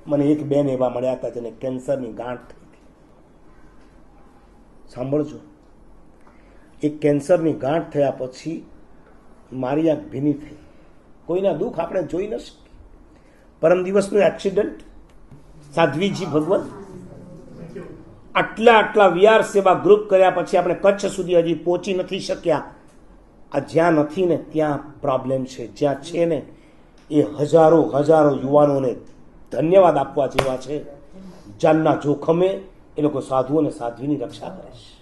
મને એક બેન એવા મળ્યા હતા જેને કેન્સરની ગાંઠ થઈ હતી. સાંભળજો, એક કેન્સરની ગાંઠ થયા પછી મારી આંખ ભીની થઈ. કોઈના દુઃખ આપણે જોઈ ન શકીએ. પરમ દિવસનું એક્સિડન્ટ, સાધ્વીજી ભગવત આટલા વીઆર સેવા ગ્રુપ કર્યા પછી આપણે કચ્છ સુધી હજી પહોંચી નથી શક્યા. આ જ્યાં નથી ને ત્યાં પ્રોબ્લેમ છે, જ્યાં છે ને એ હજારો યુવાનોને ધન્યવાદ આપવા જેવા છે. જાનના જોખમે એ લોકો સાધુ અને સાધ્વીની રક્ષા કરે છે.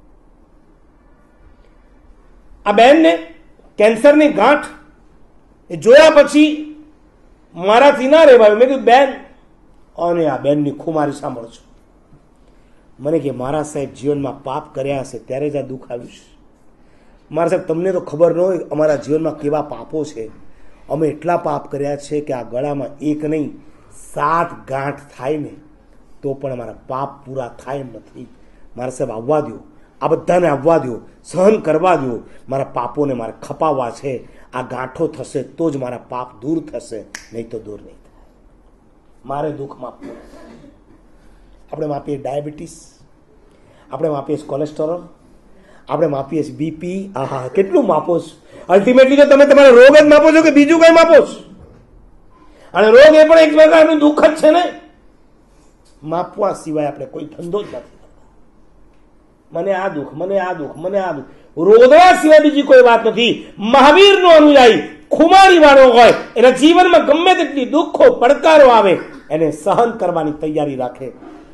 આ બેનને કેન્સરની ગાંઠ એ જોયા પછી મારાથી ના રહેવાયું. મેં કીધું બેન, અને આ બેનની ખુમારી સાંભળજો. મને કે મારા સાહેબ જીવનમાં પાપ કર્યા હશે ત્યારે જ આ દુઃખ આવ્યું છે. મારા સાહેબ તમને તો ખબર ન હોય અમારા જીવનમાં કેવા પાપો છે. અમે એટલા પાપ કર્યા છે કે આ ગળામાં એક નહીં 7 ગાંઠ થાય ને તો પણ અમારા પાપ પૂરા થાય એમ નથી. મારા સાહેબ આવવા દો, આ બધાને આવવા દો, સહન કરવા દો. મારા પાપોને મારે ખપાવવા છે. આ ગાંઠો થશે તો જ મારા પાપ દૂર થશે, નહીં તો દૂર નહીં થાય. મારે દુઃખ માપવું. આપણે માપીએ ડાયાબિટીસ, આપણે માપીએ કોલેસ્ટેરોલ, આપણે માપીએ બીપી. આહા, કેટલું માપો છો. અલ્ટિમેટલી તો તમે તમારા રોગ જ માપો છો કે બીજું કઈ માપો છો? અને રોગ એ પણ એક પ્રકારનું દુઃખ જ છે ને. માપવા સિવાય આપણે કોઈ ધંધો જ નથી. મને આ દુઃખ, મને આ દુઃખ, મને આ દુઃખ, રોદવા સિવાય બીજી કોઈ વાત નથી. મહાવીરનો અનુયાયી ખુમારી વાળો હોય એના જીવનમાં ગમે તેટલી દુઃખો પડકારો આવે એને સહન કરવાની તૈયારી રાખે.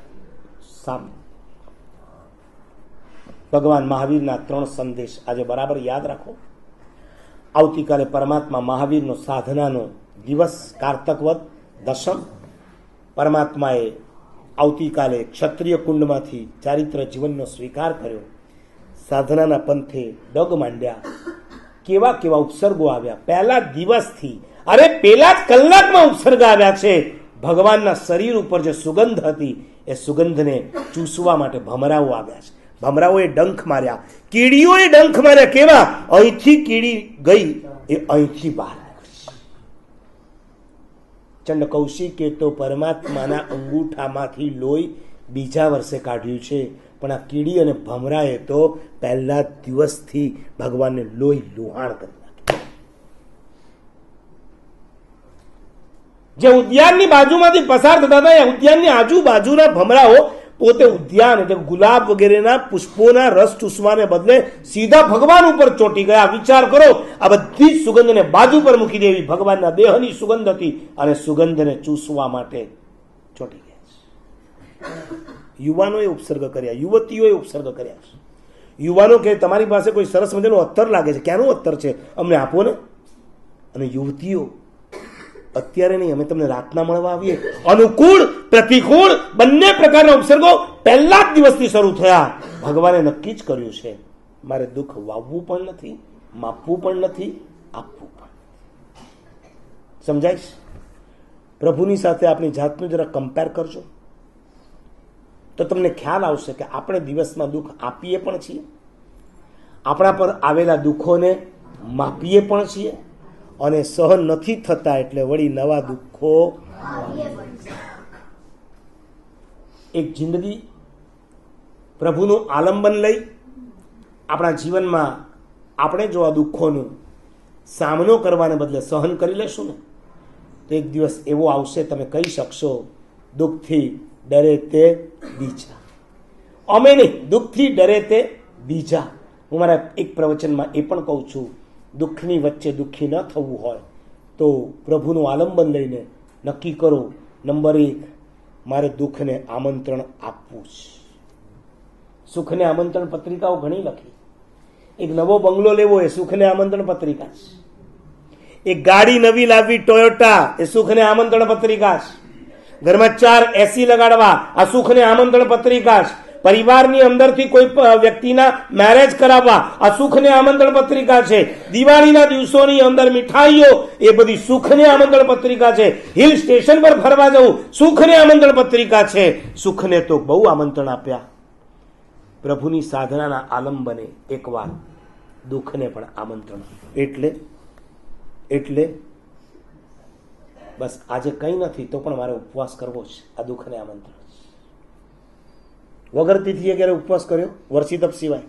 ભગવાન મહાવીરના 3 સંદેશ આજે બરાબર યાદ રાખો. આવતીકાલે પરમાત્મા મહાવીરનો સાધનાનો દિવસ, કારતકવદ દશમ. પરમાત્માએ આવતીકાલે ક્ષત્રિય કુંડમાંથી ચારિત્ર જીવનનો સ્વીકાર કર્યો. સાધનાના પંથે ડગ માંડ્યા. કેવા કેવા ઉપસર્ગો આવ્યા પહેલા દિવસથી. અરે પેલા જ કલાકમાં ઉપસર્ગ આવ્યા છે. ભગવાનના શરીર ઉપર જે સુગંધ હતી એ સુગંધને ચૂસવા માટે ભમરાઓ આવ્યા છે. ભમરાઓએ ડંખ માર્યા, કીડીઓએ ડંખ માર્યા. કેવા? અહીંથી કીડી ગઈ એ અહીંથી બહાર નીકળી. ચંડ કૌશિકે તો પરમાત્માના અંગૂઠામાંથી લોહી બીજા વર્ષે કાઢ્યું છે, પણ આ કીડી અને ભમરાએ તો પહેલા દિવસથી ભગવાનને લોહી લુહાણ કરી નાખ્યું. જે ઉદ્યાનની બાજુમાંથી પસાર થતા હતા એ ઉદ્યાનની આજુબાજુના ભમરાઓ પોતે ઉદ્યાન એટલે ગુલાબ વગેરેના પુષ્પોના રસ ચૂસવાને બદલે સીધા ભગવાન ઉપર ચોંટી ગયા. વિચાર કરો, આ બધી જ સુગંધને બાજુ પર મૂકી દેવી. ભગવાનના દેહની સુગંધ હતી અને સુગંધને ચૂસવા માટે ચોંટી ગયા. યુવાનોએ ઉપસર્ગ કર્યા, યુવતીઓએ ઉપસર્ગ કર્યા છે. યુવાનો કે તમારી પાસે કોઈ સરસ મજાનું અત્તર લાગે છે, ક્યાંનું અત્તર છે, અમને આપો ને. અને યુવતીઓ, અત્યારે નહીં, અમે તમને રાતના મળવા આવીએ. અનુકૂળ પ્રતિકૂળ બંને પ્રકારના ઉપસર્ગો પહેલા જ દિવસથી શરૂ થયા. ભગવાને નક્કી જ કર્યું છે મારે દુઃખ વાવવું પણ નથી, માપવું પણ નથી, આપવું પણ. સમજાય? પ્રભુની સાથે આપણી જાતનું જરા કમ્પેર કરજો તો તમને ખ્યાલ આવશે કે આપણે દિવસમાં દુઃખ આપીએ પણ છીએ, આપણા પર આવેલા દુઃખોને માપીએ પણ છીએ, અને સહન નથી થતા એટલે વળી નવા દુઃખો. એક જિંદગી પ્રભુનું આલંબન લઈ આપણા જીવનમાં આપણે જો આ દુઃખોનો સામનો કરવાને બદલે સહન કરી લેશું ને તો એક દિવસ એવો આવશે તમે કહી શકશો, દુઃખથી ડરે તે બીજા. અમે નહીં, દુઃખથી ડરે તે બીજા. હું મારા એક પ્રવચનમાં એ પણ કહું છું, દુઃખની વચ્ચે દુઃખી ન થવું હોય તો પ્રભુનું આલંબન લઈને નક્કી કરો, નંબર 1 મારે દુઃખને આમંત્રણ આપવું છે. સુખને આમંત્રણ પત્રિકાઓ ઘણી લખી. એક નવો બંગલો લેવો એ સુખને આમંત્રણ પત્રિકા છે. એક ગાડી નવી લાવવી ટોયોટા એ સુખને આમંત્રણ પત્રિકા છે. ઘરમાં 4 AC લગાડવા આ સુખને આમંત્રણ પત્રિકા છે. પરિવારની અંદરથી કોઈ વ્યક્તિના મેરેજ કરાવવા આ સુખને આમંત્રણ પત્રિકા છે. દિવાળીના દિવસોની અંદર મીઠાઈઓ એ બધી સુખને આમંત્રણ પત્રિકા છે. હિલ સ્ટેશન પર ફરવા જવું સુખને આમંત્રણ પત્રિકા છે. સુખને તો બહુ આમંત્રણ આપ્યા. પ્રભુની સાધનાના આલંબને એકવાર દુઃખને પણ આમંત્રણ. એટલે બસ આજે કંઈ નથી તો પણ મારે ઉપવાસ કરવો છે, આ દુઃખને આમંત્રણ છે. વગર તિથિએ ક્યારે ઉપવાસ કર્યો? વર્ષી તપ સિવાય.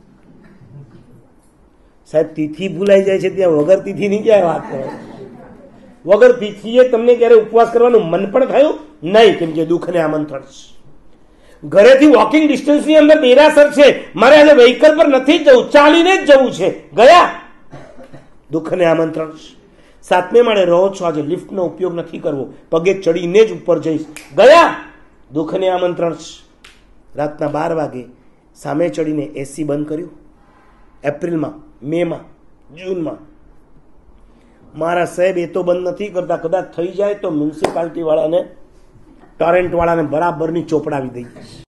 સાહેબ તિથિ ભૂલાઈ જાય છે ત્યાં વગર તિથિની ક્યારે વાત કરો? વગર તિથિએ તમને ક્યારે ઉપવાસ કરવાનું મન પણ થયું નહીં, કેમ કે દુઃખને આમંત્રણ છે. ઘરેથી વોકિંગ ડિસ્ટન્સની અંદર દેરાસર છે, મારે આજે વ્હીકલ પર નથી જવું, ચાલીને જ જવું છે, ગયા, દુઃખને આમંત્રણ છે. 7મે માળે રહો છો, આજે લિફ્ટનો ઉપયોગ નથી કરવો, પગે ચડીને જ ઉપર જઈશ, ગયા, દુઃખને આમંત્રણ છે. રાતના 12 વાગે સામે ચડીને એસી બંધ કર્યું, એપ્રિલમાં, મેમાં, જૂનમાં. મારા સાહેબ એ તો બંધ નથી કરતા, કદાચ થઈ જાય તો મ્યુનિસિપાલિટી વાળાને, ટોરેન્ટ વાળાને બરાબરની ચોપડાવી દઈએ.